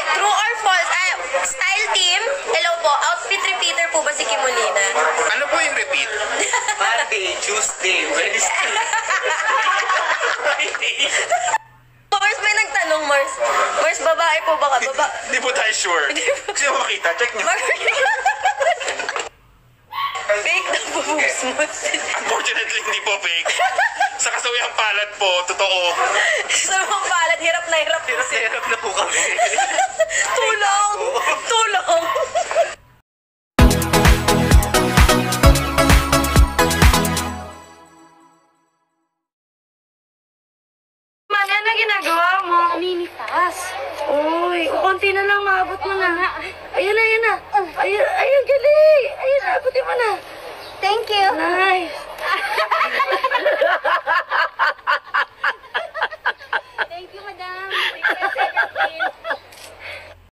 true or false? Style team, hello po, outfit repeater po ba si Kim Molina? Ano po yung repeat? Monday, Tuesday, Wednesday, Friday. Mars, may nagtanong, Mars. Mars, babae po ba ka? Hindi po tayo sure. Gusto mo makita? Check nyo. Fake na po, Unfortunately, hindi po fake. Sa kasawihang palad po, totoo. Sa mga palad, hirap na hirap. Hirap na po kami. Tulong! Tulong! Ano ginagawa mo? Namimitas. Uy, konti na lang, maabot mo na. Ayun na, ayun na. Ayun, galing. Ayun, abutin mo na. Thank you. Nice.